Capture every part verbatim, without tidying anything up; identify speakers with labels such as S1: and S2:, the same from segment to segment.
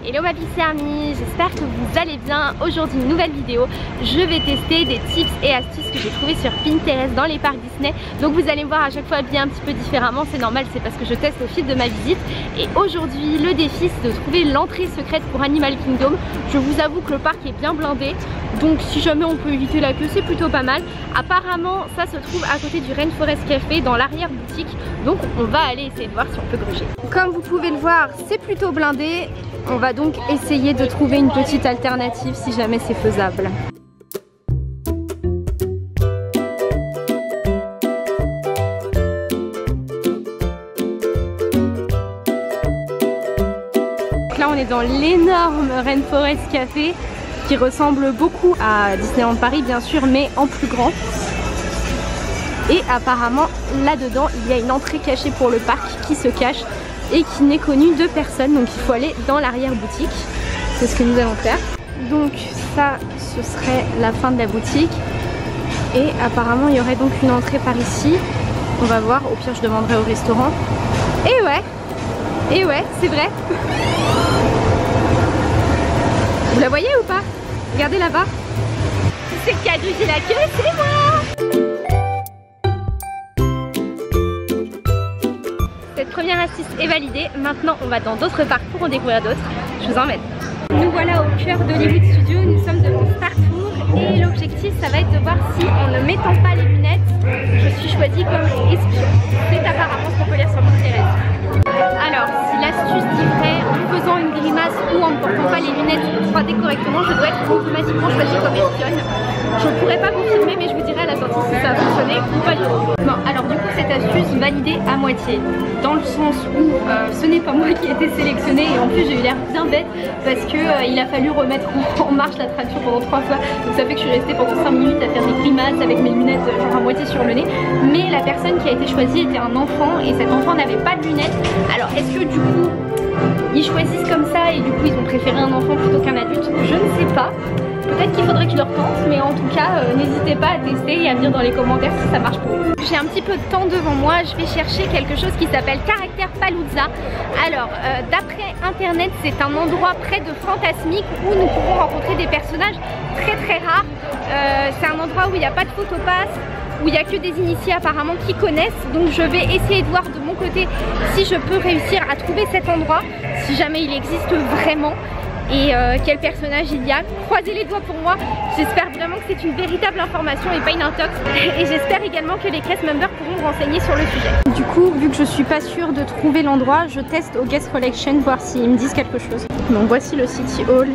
S1: Hello ma Pixie Army, j'espère que vous allez bien. Aujourd'hui une nouvelle vidéo, je vais tester des tips et astuces que j'ai trouvées sur Pinterest dans les parcs Disney. Donc vous allez me voir à chaque fois bien un petit peu différemment, c'est normal, c'est parce que je teste au fil de ma visite. Et aujourd'hui le défi c'est de trouver l'entrée secrète pour Animal Kingdom. Je vous avoue que le parc est bien blindé, donc si jamais on peut éviter la queue c'est plutôt pas mal. Apparemment ça se trouve à côté du Rainforest Café dans l'arrière boutique, donc on va aller essayer de voir si on peut gruger. Comme vous pouvez le voir c'est plutôt blindé, on va donc essayer de trouver une petite alternative si jamais c'est faisable. Donc là on est dans l'énorme Rainforest Café qui ressemble beaucoup à Disneyland Paris bien sûr, mais en plus grand. Et apparemment là-dedans il y a une entrée cachée pour le parc qui se cache et qui n'est connue de personne, donc il faut aller dans l'arrière boutique. C'est ce que nous allons faire. Donc ça ce serait la fin de la boutique et apparemment il y aurait donc une entrée par ici. On va voir, au pire je demanderai au restaurant. Et ouais, et ouais c'est vrai. Vous la voyez ou pas? Regardez là-bas. C'est qui a grugé la queue, c'est moi. Cette première astuce est validée, maintenant on va dans d'autres parcs pour en découvrir d'autres. Je vous emmène. Nous voilà au cœur d'Hollywood Studios, nous sommes devant Star Tours et l'objectif ça va être de voir si en ne mettant pas les lunettes, je suis choisie comme espion. C'est apparemment ce qu'on peut lire sur Pinterest. Alors si l'astuce dit vrai, en faisant une grimace ou en ne portant pas les lunettes trois D correctement, je dois être automatiquement choisie comme espionne. Je ne pourrais pas vous filmer mais je vous dirai à la sortie si ça a fonctionné ou pas du tout. Bon, alors du coup cette astuce validée à moitié, dans le sens où euh, ce n'est pas moi qui ai été sélectionnée et en plus j'ai eu l'air bien bête parce que euh, il a fallu remettre en marche l'attraction pendant trois fois, donc ça fait que je suis restée pendant cinq minutes à faire des grimaces avec mes lunettes genre à moitié sur le nez. Mais la personne qui a été choisie était un enfant et cet enfant n'avait pas de lunettes. Alors est-ce que du coup ils choisissent comme ça et du coup ils ont préféré un enfant plutôt qu'un adulte? Je ne sais pas. Peut-être qu'il faudrait que je leur tente, mais en tout cas euh, n'hésitez pas à tester et à me dire dans les commentaires si ça marche pour vous. J'ai un petit peu de temps devant moi, je vais chercher quelque chose qui s'appelle Caractère Palooza. Alors euh, d'après internet c'est un endroit près de Fantasmic où nous pourrons rencontrer des personnages très très rares. euh, C'est un endroit où il n'y a pas de photopass, où il n'y a que des initiés apparemment qui connaissent. Donc je vais essayer de voir de mon côté si je peux réussir à trouver cet endroit, si jamais il existe vraiment. Et euh, quel personnage il y a. Croisez les doigts pour moi, j'espère vraiment que c'est une véritable information et pas une intox. Et j'espère également que les cast members pourront me renseigner sur le sujet. Du coup, vu que je suis pas sûre de trouver l'endroit, je teste au Guest Collection voir s'ils me disent quelque chose. Donc voici le City Hall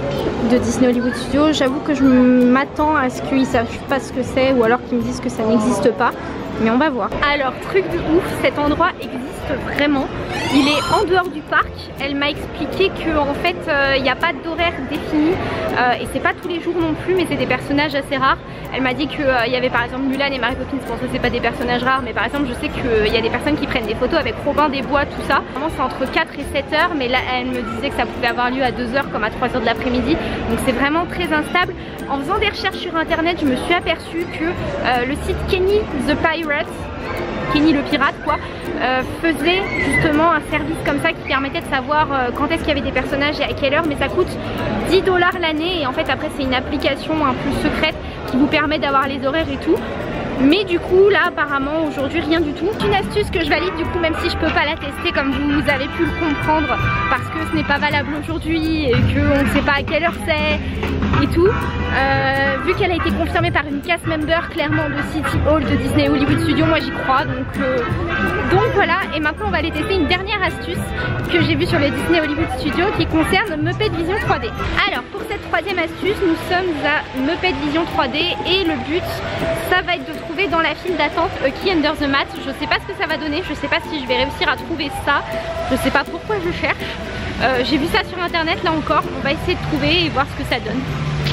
S1: de Disney Hollywood Studios. J'avoue que je m'attends à ce qu'ils savent pas ce que c'est ou alors qu'ils me disent que ça n'existe pas. Mais on va voir. Alors truc de ouf, cet endroit existe vraiment. Il est en dehors du parc. Elle m'a expliqué qu'en fait il euh, n'y a pas d'horaire défini euh, et c'est pas tous les jours non plus, mais c'est des personnages assez rares. Elle m'a dit qu'il euh, y avait par exemple Mulan et Mary Poppins. Pour ça c'est pas des personnages rares, mais par exemple je sais qu'il euh, y a des personnes qui prennent des photos avec Robin des Bois, tout ça. Vraiment c'est entre quatre et sept heures, mais là elle me disait que ça pouvait avoir lieu à deux heures comme à trois heures de l'après-midi. Donc c'est vraiment très instable. En faisant des recherches sur internet, je me suis aperçue que euh, le site Kenny the Pirate, Kenny le pirate quoi, euh, faisait justement un service comme ça qui permettait de savoir euh, quand est-ce qu'il y avait des personnages et à quelle heure, mais ça coûte dix dollars l'année et en fait après c'est une application un peu secrète qui vous permet d'avoir les horaires et tout. Mais du coup là apparemment aujourd'hui rien du tout. Une astuce que je valide du coup même si je peux pas la tester comme vous avez pu le comprendre parce que ce n'est pas valable aujourd'hui et qu'on ne sait pas à quelle heure c'est et tout. Euh, vu qu'elle a été confirmée par une cast member clairement de City Hall de Disney Hollywood Studios, moi j'y crois donc, euh, donc voilà. Et maintenant on va aller tester une dernière astuce que j'ai vue sur les Disney Hollywood Studios qui concerne Muppet Vision trois D. Alors pour cette troisième astuce nous sommes à Muppet Vision trois D et le but ça va être de trouver dans la file d'attente A Key Under the Mat. Je sais pas ce que ça va donner, je sais pas si je vais réussir à trouver ça, je sais pas pourquoi je cherche. euh, J'ai vu ça sur internet là encore, on va essayer de trouver et voir ce que ça donne.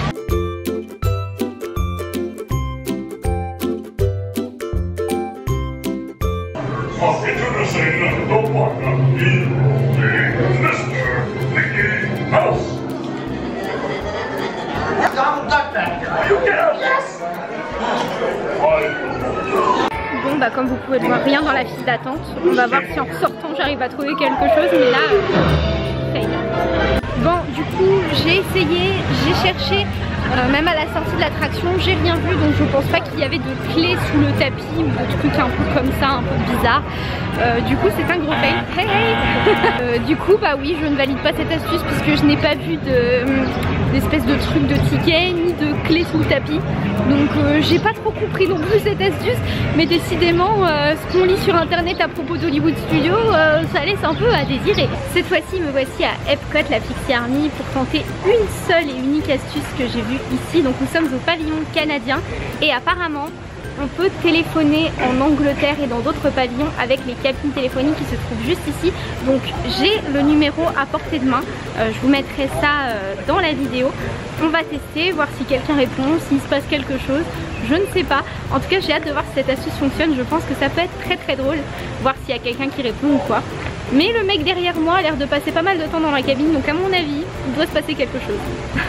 S1: Bon bah comme vous pouvez le voir, rien dans la file d'attente. On va voir si en sortant j'arrive à trouver quelque chose, mais là, euh, fail. Bon, du coup, j'ai essayé, j'ai cherché, euh, même à la sortie de l'attraction, j'ai rien vu, donc je pense pas qu'il y avait de clés sous le tapis ou de trucs un peu comme ça, un peu bizarre. Euh, du coup, c'est un gros fail. Hey, hey euh, Du coup, bah oui, je ne valide pas cette astuce puisque je n'ai pas vu d'espèce de, de truc de ticket ni de clés sous le tapis. Donc, euh, j'ai pas trop compris non plus cette astuce, mais décidément, euh, ce qu'on lit sur internet à propos d'Hollywood Studios, euh, ça laisse un peu à désirer. Cette fois-ci, me voici à Epcot, la Pixie Army, pour tenter une seule et unique astuce que j'ai vue ici. Donc, nous sommes au pavillon canadien et apparemment, on peut téléphoner en Angleterre et dans d'autres pavillons avec les cabines téléphoniques qui se trouvent juste ici. Donc j'ai le numéro à portée de main, euh, je vous mettrai ça euh, dans la vidéo. On va tester, voir si quelqu'un répond, s'il se passe quelque chose, je ne sais pas. En tout cas j'ai hâte de voir si cette astuce fonctionne, je pense que ça peut être très très drôle, voir s'il y a quelqu'un qui répond ou quoi. Mais le mec derrière moi a l'air de passer pas mal de temps dans la cabine, donc à mon avis, il doit se passer quelque chose.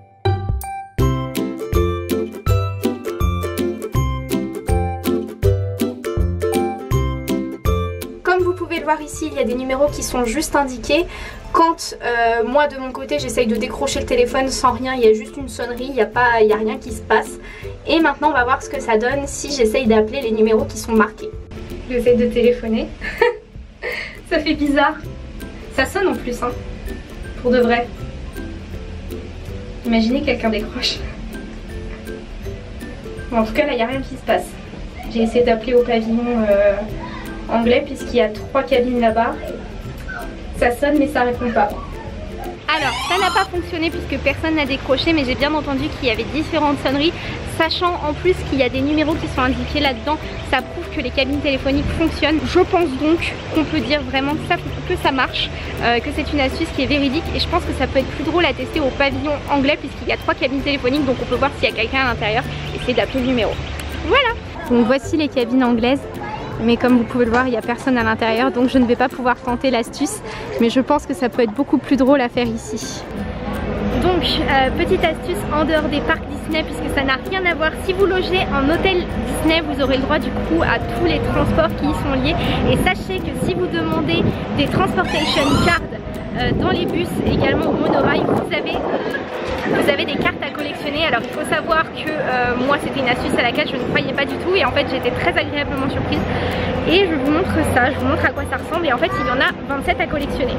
S1: Ici il y a des numéros qui sont juste indiqués. Quand euh, moi de mon côté j'essaye de décrocher le téléphone sans rien, il y a juste une sonnerie, il n'y a pas, il y a rien qui se passe. Et maintenant on va voir ce que ça donne si j'essaye d'appeler les numéros qui sont marqués. J'essaye de téléphoner. Ça fait bizarre. Ça sonne en plus hein. Pour de vrai. Imaginez quelqu'un décroche. Bon, en tout cas là il n'y a rien qui se passe. J'ai essayé d'appeler au pavillon euh, anglais puisqu'il y a trois cabines là-bas. Ça sonne mais ça répond pas. Alors ça n'a pas fonctionné puisque personne n'a décroché, mais j'ai bien entendu qu'il y avait différentes sonneries. Sachant en plus qu'il y a des numéros qui sont indiqués là-dedans, ça prouve que les cabines téléphoniques fonctionnent. Je pense donc qu'on peut dire vraiment que ça, que ça marche, euh, que c'est une astuce qui est véridique, et je pense que ça peut être plus drôle à tester au pavillon anglais puisqu'il y a trois cabines téléphoniques, donc on peut voir s'il y a quelqu'un à l'intérieur et essayer d'appeler le numéro. Voilà. Donc voici les cabines anglaises. Mais comme vous pouvez le voir, il n'y a personne à l'intérieur, donc je ne vais pas pouvoir tenter l'astuce. Mais je pense que ça peut être beaucoup plus drôle à faire ici. Donc, euh, petite astuce en dehors des parcs Disney, puisque ça n'a rien à voir. Si vous logez en hôtel Disney, vous aurez le droit du coup à tous les transports qui y sont liés. Et sachez que si vous demandez des transportation cards euh, dans les bus, également au monorail, vous avez... Vous avez des cartes à collectionner. Alors il faut savoir que euh, moi c'était une astuce à laquelle je ne croyais pas du tout, et en fait j'étais très agréablement surprise. Et je vous montre ça, je vous montre à quoi ça ressemble, et en fait il y en a vingt-sept à collectionner.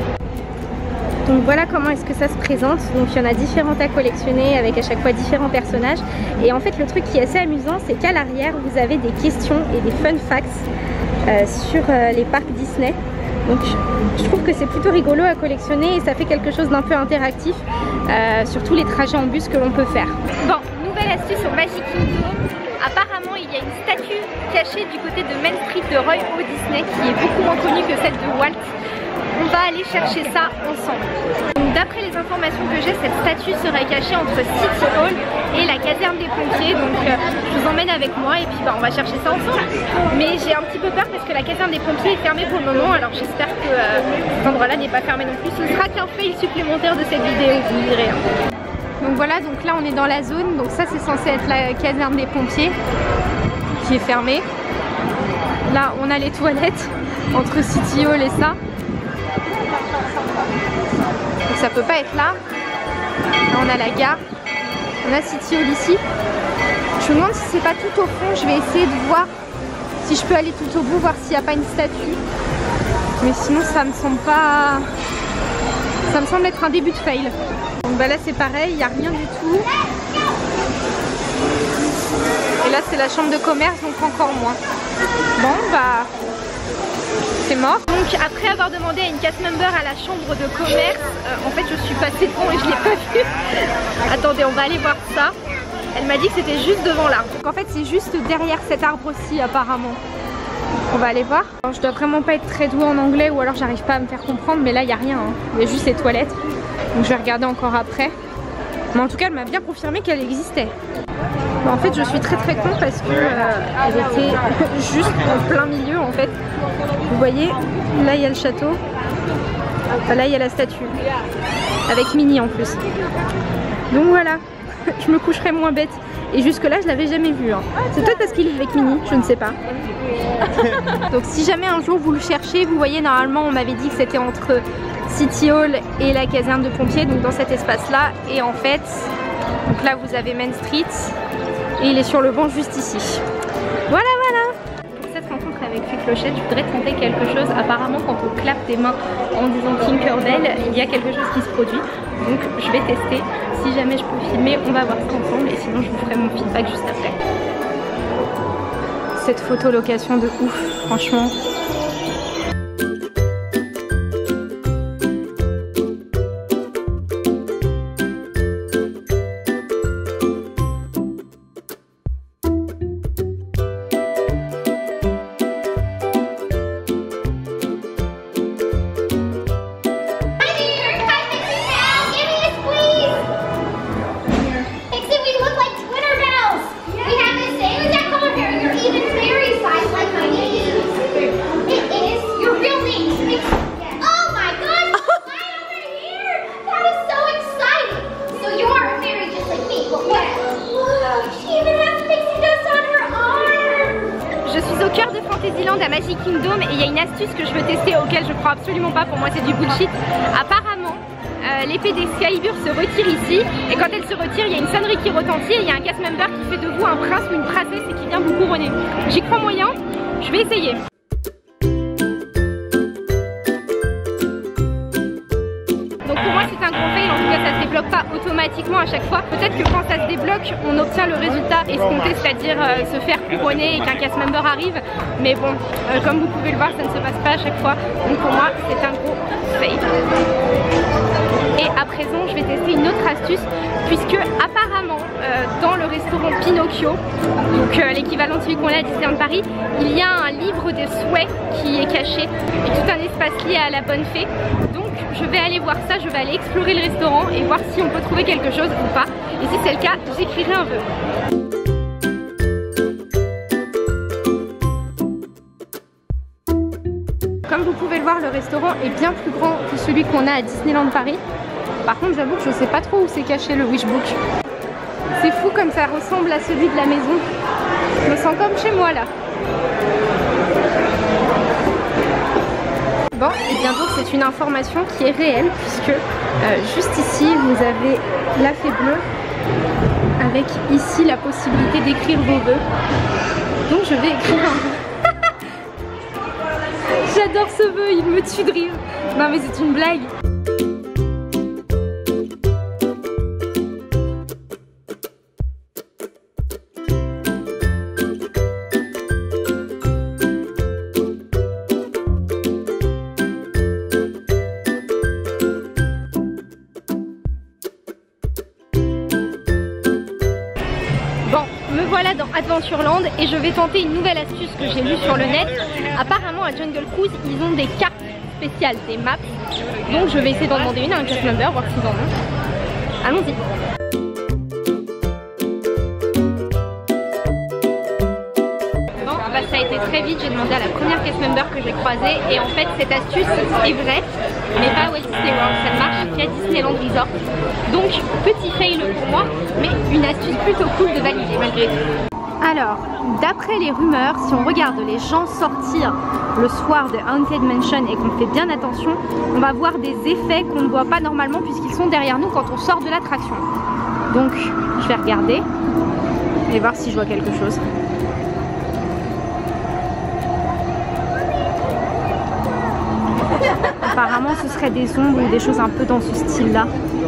S1: Donc voilà comment est-ce que ça se présente. Donc il y en a différentes à collectionner avec à chaque fois différents personnages. Et en fait le truc qui est assez amusant, c'est qu'à l'arrière vous avez des questions et des fun facts euh, sur euh, les parcs Disney. Donc je trouve que c'est plutôt rigolo à collectionner et ça fait quelque chose d'un peu interactif euh, sur tous les trajets en bus que l'on peut faire. Bon, nouvelle astuce au Magic Kingdom. Apparemment il y a une statue cachée du côté de Main Street de Roy O. Disney qui est beaucoup moins connue que celle de Walt. On va aller chercher ça ensemble. D'après les informations que j'ai, cette statue serait cachée entre City Hall et la caserne des pompiers. Donc euh, je vous emmène avec moi et puis bah, on va chercher ça ensemble. Mais j'ai un petit peu peur parce que la caserne des pompiers est fermée pour le moment. Alors j'espère que euh, cet endroit-là n'est pas fermé non plus. Ce sera qu'un fail supplémentaire de cette vidéo, vous me direz. Hein. Donc voilà, donc là on est dans la zone. Donc ça c'est censé être la caserne des pompiers qui est fermée. Là on a les toilettes entre City Hall et ça. Donc ça peut pas être là. Là on a la gare. On a City Hall ici. Je me demande si c'est pas tout au fond. Je vais essayer de voir si je peux aller tout au bout, voir s'il n'y a pas une statue. Mais sinon ça me semble pas... Ça me semble être un début de fail. Donc bah là c'est pareil, il n'y a rien du tout. Et là c'est la chambre de commerce, donc encore moins. Bon bah... c'est mort. Donc après avoir demandé à une cast member à la chambre de commerce, euh, en fait je suis passée devant et je l'ai pas vue. Attendez, on va aller voir ça. Elle m'a dit que c'était juste devant l'arbre. Donc en fait c'est juste derrière cet arbre-ci apparemment. On va aller voir. Alors, je dois vraiment pas être très douée en anglais ou alors j'arrive pas à me faire comprendre, mais là il n'y a rien. Hein. Il y a juste les toilettes. Donc je vais regarder encore après. Mais en tout cas elle m'a bien confirmé qu'elle existait. Bon, en fait je suis très très con parce que euh, elle était juste en plein milieu en fait. Vous voyez, là il y a le château, enfin, là il y a la statue, avec Minnie en plus. Donc voilà, je me coucherai moins bête. Et jusque là je l'avais jamais vu. Hein. C'est peut-être parce qu'il est avec Minnie, je ne sais pas. Donc si jamais un jour vous le cherchez, vous voyez normalement on m'avait dit que c'était entre City Hall et la caserne de pompiers, donc dans cet espace-là. Et en fait, donc là vous avez Main Street et il est sur le banc juste ici. Voilà, voilà. Pour cette rencontre avec les clochettes, je voudrais tenter quelque chose. Apparemment, quand on clappe des mains en disant Tinkerbell, il y a quelque chose qui se produit. Donc je vais tester. Si jamais je peux filmer, on va voir ça ensemble et sinon je vous ferai mon feedback juste après. Cette photo location de ouf, franchement. À Magic Kingdom et il y a une astuce que je veux tester auquel je crois absolument pas, pour moi c'est du bullshit. Apparemment euh, l'épée d'Excalibur se retire ici et quand elle se retire il y a une sonnerie qui retentit et il y a un cast member qui fait de vous un prince ou une princesse et qui vient vous couronner. J'y crois moyen, je vais essayer. Donc pour moi c'est un gros fail, en tout cas ça se débloque pas automatiquement à chaque fois. Peut-être que quand ça se débloque on obtient le résultat escompté, c'est-à-dire euh, se faire couronner et qu'un cast member arrive. Mais bon, euh, comme vous pouvez le voir, ça ne se passe pas à chaque fois. Donc pour moi c'est un gros fail. Et à présent je vais tester une autre astuce, puisque apparemment euh, dans le restaurant Pinocchio, donc euh, l'équivalent de celui qu'on a à Disneyland Paris, il y a un livre de souhaits qui est caché et tout un espace lié à la bonne fée. Donc je vais aller voir ça, je vais aller explorer le restaurant et voir si on peut trouver quelque chose ou pas. Et si c'est le cas, j'écrirai un vœu. Comme vous pouvez le voir, le restaurant est bien plus grand que celui qu'on a à Disneyland Paris. Par contre, j'avoue que je sais pas trop où c'est caché le Wishbook. C'est fou comme ça ressemble à celui de la maison. Je me sens comme chez moi là. Bon, et bien donc c'est une information qui est réelle, puisque euh, juste ici vous avez la fée bleue avec ici la possibilité d'écrire vos vœux. Donc je vais écrire un vœu. J'adore ce vœu, il me tue de rire. Non mais c'est une blague. Voilà dans Adventureland et je vais tenter une nouvelle astuce que j'ai lue sur le net. Apparemment à Jungle Cruise ils ont des cartes spéciales, des maps. Donc je vais essayer d'en demander une à un cast member, voir s'ils en ont. Allons-y. Bon bah ça a été très vite, j'ai demandé à la première cast member que j'ai croisée et en fait cette astuce est vraie, mais pas à Walt Disney World, ça ne marche qu'à Disneyland Resort. Donc petit fail pour moi, mais une astuce plutôt cool de valider malgré tout. Alors, d'après les rumeurs, si on regarde les gens sortir le soir de Haunted Mansion et qu'on fait bien attention, on va voir des effets qu'on ne voit pas normalement puisqu'ils sont derrière nous quand on sort de l'attraction. Donc, je vais regarder et voir si je vois quelque chose. Apparemment, ce serait des ombres ou des choses un peu dans ce style-là.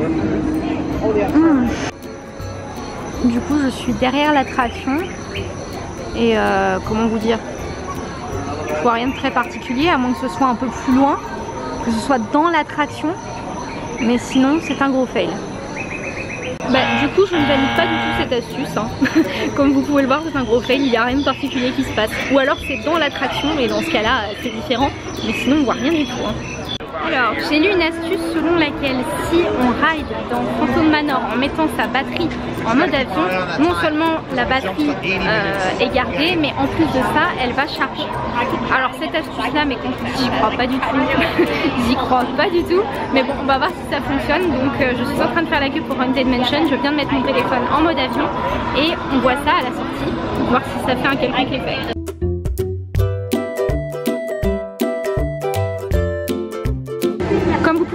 S1: Mmh. Du coup je suis derrière l'attraction et euh, comment vous dire, je vois rien de très particulier à moins que ce soit un peu plus loin, que ce soit dans l'attraction, mais sinon c'est un gros fail. Bah, du coup je ne valide pas du tout cette astuce hein. Comme vous pouvez le voir c'est un gros fail, il n'y a rien de particulier qui se passe, ou alors c'est dans l'attraction et dans ce cas là c'est différent, mais sinon on voit rien du tout hein. Alors, j'ai lu une astuce selon laquelle si on ride dans Phantom Manor en mettant sa batterie en mode avion, non seulement la batterie euh, est gardée, mais en plus de ça, elle va charger. Alors cette astuce là, mais j'y crois pas du tout, j'y crois pas du tout, mais bon, on va voir si ça fonctionne. Donc euh, je suis en train de faire la queue pour Haunted Mansion, je viens de mettre mon téléphone en mode avion et on voit ça à la sortie, voir si ça fait un quelconque effet.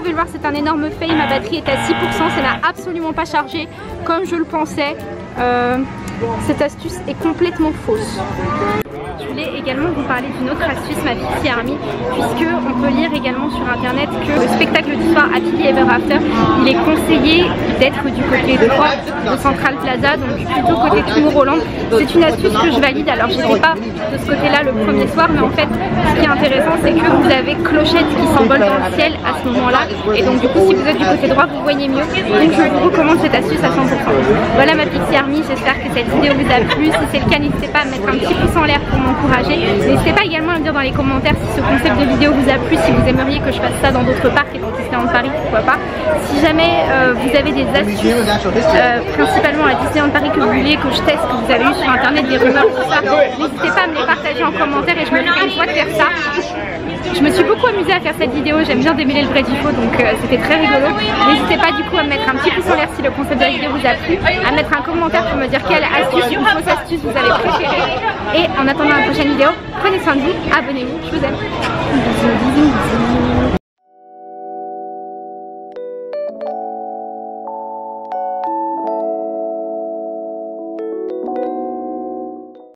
S1: pouvez le voir, c'est un énorme fail, ma batterie est à six pour cent, ça n'a absolument pas chargé comme je le pensais. Euh, cette astuce est complètement fausse. Je voulais également vous parler d'une autre astuce, ma Pixie Army, puisque on peut lire également sur internet que le spectacle du soir Happily Ever After, il est conseillé d'être du côté de droite de Central Plaza, donc plutôt côté Tomorrowland. C'est une astuce que je valide, alors je n'étais pas de ce côté-là le premier soir, mais en fait ce qui est intéressant c'est que vous avez Clochette qui s'envole dans le ciel à ce moment-là, et donc du coup si vous êtes du côté droit vous voyez mieux, donc je vous recommande cette astuce à cent pour cent. Voilà ma Pixie Army, j'espère que cette vidéo vous a plu. Si c'est le cas, n'hésitez pas à mettre un petit pouce en l'air pour m'encourager. N'hésitez pas également à me dire dans les commentaires si ce concept de vidéo vous a plu, si vous aimeriez que je fasse ça dans d'autres parcs et dans Disneyland Paris, pourquoi pas. Si jamais euh, vous avez des astuces, euh, principalement à Disneyland Paris, que vous voulez que je teste, que vous avez eu sur internet, des rumeurs, tout ça, n'hésitez pas à me les partager en commentaire et je me ferai une joie de faire ça. Je me suis beaucoup amusée à faire cette vidéo, j'aime bien démêler le vrai du faux, donc euh, c'était très rigolo. N'hésitez pas du coup à me mettre un petit pouce en l'air si le concept de la vidéo vous a plu, à mettre un commentaire pour me dire quelle astuce ou fausse astuce vous avez préférée. Et en attendant la prochaine vidéo, prenez soin de vous, abonnez-vous, je vous aime. Bisous, bisous, bisous.